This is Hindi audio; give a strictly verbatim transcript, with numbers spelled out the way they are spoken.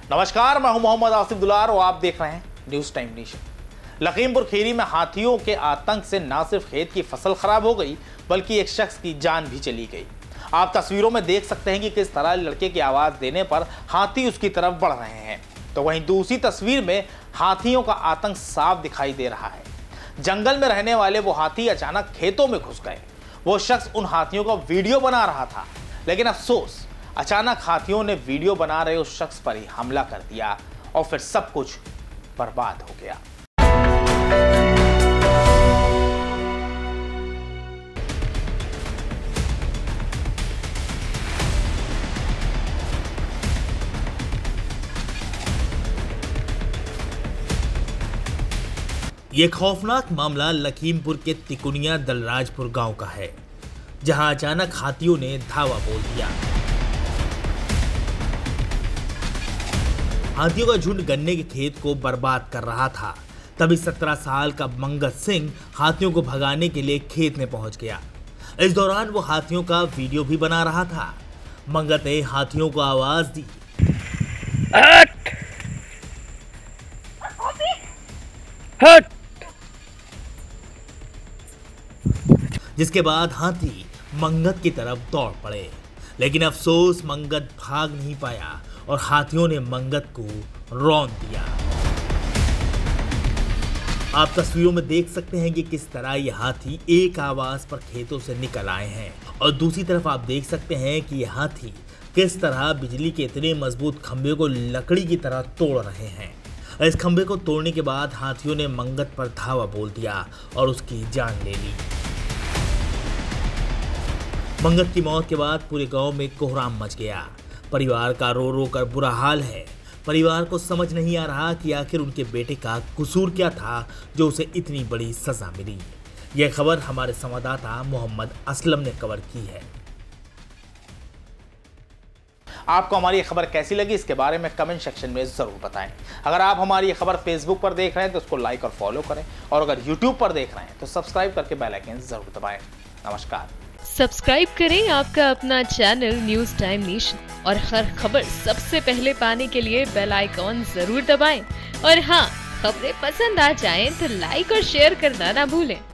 नमस्कार, मैं हूं मोहम्मद आसिफ दुलार और आप देख रहे हैं news time nation. Lakhimpur Kheri में हाथियों के आतंक से न सिर्फ खेत की फसल खराब हो गई बल्कि एक शख्स की जान भी चली गई। आप तस्वीरों में देख सकते हैं कि किस तरह लड़के की आवाज देने पर हाथी उसकी तरफ बढ़ रहे हैं, तो वहीं दूसरी तस्वीर में हाथियों का आतंक साफ दिखाई दे रहा है। जंगल में रहने वाले वो हाथी अचानक खेतों में घुस गए। वो शख्स उन हाथियों का वीडियो बना रहा था, लेकिन अफसोस अचानक हाथियों ने वीडियो बना रहे उस शख्स पर ही हमला कर दिया और फिर सब कुछ बर्बाद हो गया। ये खौफनाक मामला लखीमपुर के तिकुनिया दलराजपुर गांव का है, जहां अचानक हाथियों ने धावा बोल दिया। हाथियों का झुंड गन्ने के खेत को बर्बाद कर रहा था। तभी सत्रह साल का मंगत सिंह हाथियों को भगाने के लिए खेत में पहुंच गया। इस दौरान वो हाथियों का वीडियो भी बना रहा था। मंगत ने हाथियों को आवाज दी, हट! हट! जिसके बाद हाथी मंगत की तरफ दौड़ पड़े, लेकिन अफसोस मंगत भाग नहीं पाया और हाथियों ने मंगत को रौंद दिया। आप तस्वीरों में देख सकते हैं कि किस तरह ये हाथी एक आवाज पर खेतों से निकल आए हैं और दूसरी तरफ आप देख सकते हैं कि ये हाथी किस तरह बिजली के इतने मजबूत खंभे को लकड़ी की तरह तोड़ रहे हैं। इस खंभे को तोड़ने के बाद हाथियों ने मंगत पर धावा बोल दिया और उसकी जान ले ली। मंगत की मौत के बाद पूरे गांव में कोहराम मच गया। परिवार का रो रो कर बुरा हाल है। परिवार को समझ नहीं आ रहा कि आखिर उनके बेटे का कसूर क्या था जो उसे इतनी बड़ी सजा मिली। यह खबर हमारे संवाददाता मोहम्मद असलम ने कवर की है। आपको हमारी ये खबर कैसी लगी इसके बारे में कमेंट सेक्शन में जरूर बताएं। अगर आप हमारी ये खबर फेसबुक पर देख रहे हैं तो उसको लाइक और फॉलो करें, और अगर यूट्यूब पर देख रहे हैं तो सब्सक्राइब करके बेल आइकन जरूर दबाएं। नमस्कार। सब्सक्राइब करें आपका अपना चैनल न्यूज टाइम नेशन और हर खबर सबसे पहले पाने के लिए बेल आइकॉन जरूर दबाएं। और हाँ, खबरें पसंद आ जाएं तो लाइक और शेयर करना ना भूलें।